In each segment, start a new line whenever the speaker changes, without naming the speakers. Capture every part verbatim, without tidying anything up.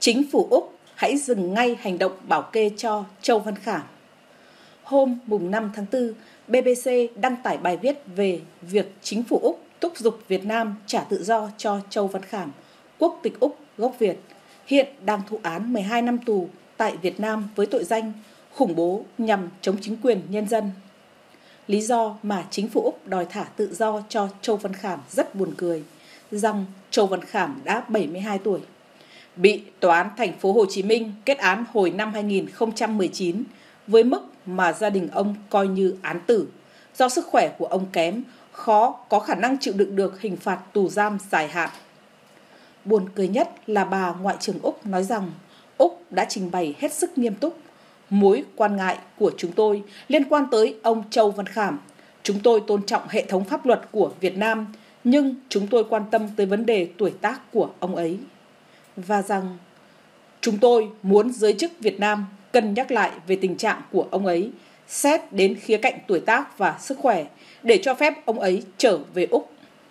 Chính phủ Úc hãy dừng ngay hành động bảo kê cho Châu Văn Khảm. Hôm mùng năm tháng tư, bê bê xê đăng tải bài viết về việc chính phủ Úc thúc giục Việt Nam trả tự do cho Châu Văn Khảm, quốc tịch Úc gốc Việt, hiện đang thụ án mười hai năm tù tại Việt Nam với tội danh khủng bố nhằm chống chính quyền nhân dân. Lý do mà chính phủ Úc đòi thả tự do cho Châu Văn Khảm rất buồn cười, rằng Châu Văn Khảm đã bảy mươi hai tuổi, bị Tòa án thành phố Hồ Chí Minh kết án hồi năm hai nghìn không trăm mười chín với mức mà gia đình ông coi như án tử, do sức khỏe của ông kém, khó có khả năng chịu đựng được hình phạt tù giam dài hạn. Buồn cười nhất là bà Ngoại trưởng Úc nói rằng Úc đã trình bày hết sức nghiêm túc: mối quan ngại của chúng tôi liên quan tới ông Châu Văn Khảm. Chúng tôi tôn trọng hệ thống pháp luật của Việt Nam, nhưng chúng tôi quan tâm tới vấn đề tuổi tác của ông ấy. Và rằng chúng tôi muốn giới chức Việt Nam cân nhắc lại về tình trạng của ông ấy, xét đến khía cạnh tuổi tác và sức khỏe để cho phép ông ấy trở về Úc.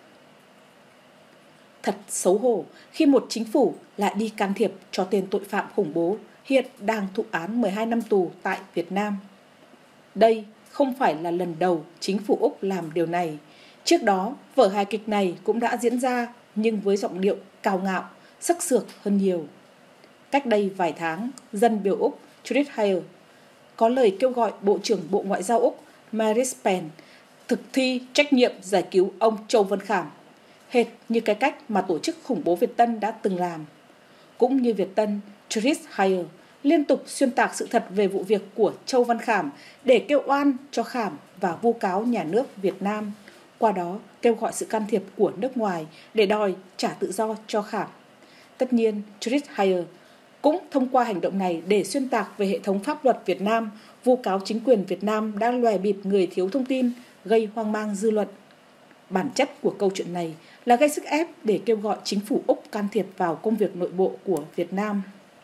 Thật xấu hổ khi một chính phủ lại đi can thiệp cho tên tội phạm khủng bố hiện đang thụ án mười hai năm tù tại Việt Nam. Đây không phải là lần đầu chính phủ Úc làm điều này. Trước đó, vở hài kịch này cũng đã diễn ra nhưng với giọng điệu cao ngạo, sắc sược hơn nhiều. Cách đây vài tháng, dân biểu Úc Judith Heyer có lời kêu gọi Bộ trưởng Bộ Ngoại giao Úc Marise Payne thực thi trách nhiệm giải cứu ông Châu Văn Khảm, hệt như cái cách mà tổ chức khủng bố Việt Tân đã từng làm. Cũng như Việt Tân, Judith Heyer liên tục xuyên tạc sự thật về vụ việc của Châu Văn Khảm để kêu oan cho Khảm và vu cáo nhà nước Việt Nam, qua đó kêu gọi sự can thiệp của nước ngoài để đòi trả tự do cho Khảm. Tất nhiên, Judith Heyer cũng thông qua hành động này để xuyên tạc về hệ thống pháp luật Việt Nam, vu cáo chính quyền Việt Nam đang lòe bịp người thiếu thông tin, gây hoang mang dư luận. Bản chất của câu chuyện này là gây sức ép để kêu gọi chính phủ Úc can thiệp vào công việc nội bộ của Việt Nam.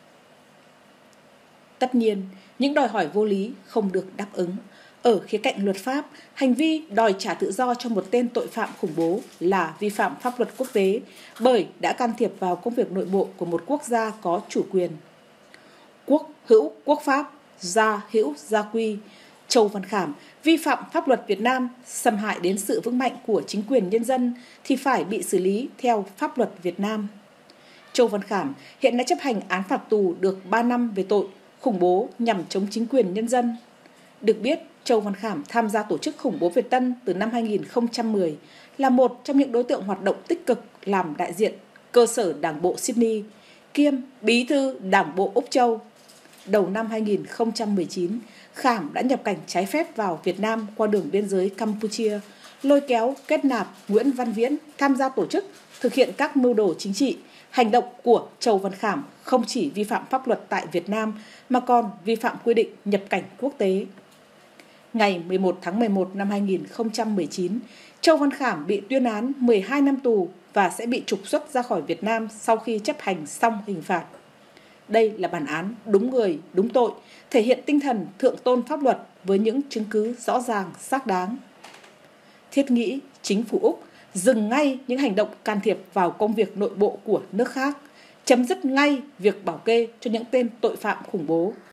Tất nhiên, những đòi hỏi vô lý không được đáp ứng. Ở khía cạnh luật pháp, hành vi đòi trả tự do cho một tên tội phạm khủng bố là vi phạm pháp luật quốc tế bởi đã can thiệp vào công việc nội bộ của một quốc gia có chủ quyền. Quốc hữu quốc pháp, gia hữu gia quy. Châu Văn Khảm vi phạm pháp luật Việt Nam, xâm hại đến sự vững mạnh của chính quyền nhân dân thì phải bị xử lý theo pháp luật Việt Nam. Châu Văn Khảm hiện đã chấp hành án phạt tù được ba năm về tội khủng bố nhằm chống chính quyền nhân dân. Được biết, Châu Văn Khảm tham gia tổ chức khủng bố Việt Tân từ năm hai nghìn không trăm mười, là một trong những đối tượng hoạt động tích cực làm đại diện cơ sở Đảng bộ Sydney, kiêm bí thư Đảng bộ Úc Châu. Đầu năm hai nghìn không trăm mười chín, Khảm đã nhập cảnh trái phép vào Việt Nam qua đường biên giới Campuchia, lôi kéo kết nạp Nguyễn Văn Viễn tham gia tổ chức, thực hiện các mưu đồ chính trị. Hành động của Châu Văn Khảm không chỉ vi phạm pháp luật tại Việt Nam mà còn vi phạm quy định nhập cảnh quốc tế. Ngày mười một tháng mười một năm hai nghìn không trăm mười chín, Châu Văn Khảm bị tuyên án mười hai năm tù và sẽ bị trục xuất ra khỏi Việt Nam sau khi chấp hành xong hình phạt. Đây là bản án đúng người, đúng tội, thể hiện tinh thần thượng tôn pháp luật với những chứng cứ rõ ràng, xác đáng. Thiết nghĩ chính phủ Úc dừng ngay những hành động can thiệp vào công việc nội bộ của nước khác, chấm dứt ngay việc bảo kê cho những tên tội phạm khủng bố,